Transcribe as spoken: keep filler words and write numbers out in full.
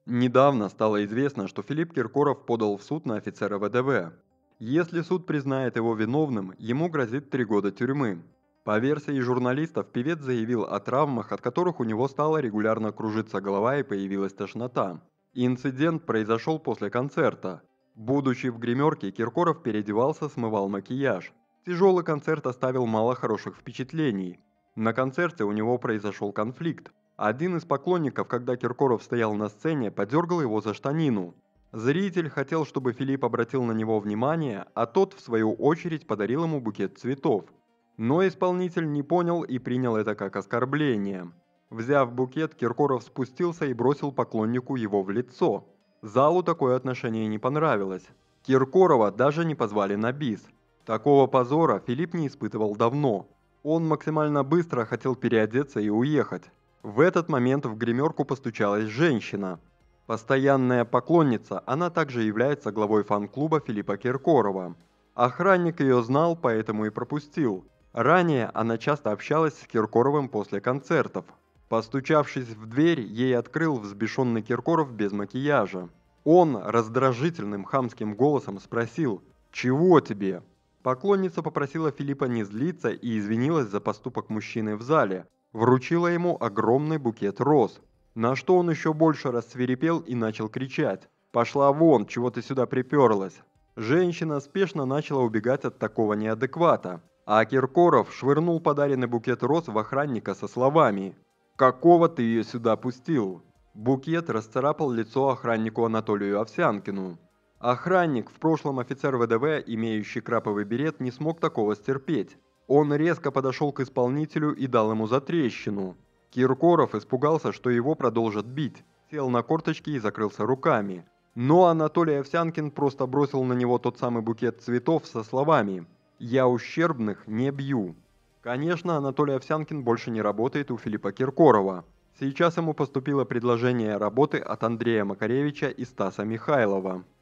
Недавно стало известно, что Филипп Киркоров подал в суд на офицера вэ дэ вэ. Если суд признает его виновным, ему грозит три года тюрьмы. По версии журналистов, певец заявил о травмах, от которых у него стала регулярно кружиться голова и появилась тошнота. Инцидент произошел после концерта. Будучи в гримерке, Киркоров переодевался, смывал макияж. Тяжелый концерт оставил мало хороших впечатлений. На концерте у него произошел конфликт. Один из поклонников, когда Киркоров стоял на сцене, подергал его за штанину. Зритель хотел, чтобы Филипп обратил на него внимание, а тот, в свою очередь, подарил ему букет цветов. Но исполнитель не понял и принял это как оскорбление. Взяв букет, Киркоров спустился и бросил поклоннику его в лицо. Залу такое отношение не понравилось. Киркорова даже не позвали на бис. Такого позора Филипп не испытывал давно. Он максимально быстро хотел переодеться и уехать. В этот момент в гримерку постучалась женщина. Постоянная поклонница, она также является главой фан-клуба Филиппа Киркорова. Охранник ее знал, поэтому и пропустил. Ранее она часто общалась с Киркоровым после концертов. Постучавшись в дверь, ей открыл взбешенный Киркоров без макияжа. Он раздражительным хамским голосом спросил: «Чего тебе?». Поклонница попросила Филиппа не злиться и извинилась за поступок мужчины в зале. Вручила ему огромный букет роз. На что он еще больше рассвирепел и начал кричать: «Пошла вон, чего ты сюда приперлась?». Женщина спешно начала убегать от такого неадеквата, а Киркоров швырнул подаренный букет роз в охранника со словами: «Какого ты ее сюда пустил?». Букет расцарапал лицо охраннику Анатолию Овсянкину. Охранник, в прошлом офицер вэ дэ вэ, имеющий краповый берет, не смог такого стерпеть. Он резко подошел к исполнителю и дал ему затрещину. Киркоров испугался, что его продолжат бить, сел на корточки и закрылся руками. Но Анатолий Овсянкин просто бросил на него тот самый букет цветов со словами: «Я ущербных не бью». Конечно, Анатолий Овсянкин больше не работает у Филиппа Киркорова. Сейчас ему поступило предложение работы от Андрея Макаревича и Стаса Михайлова.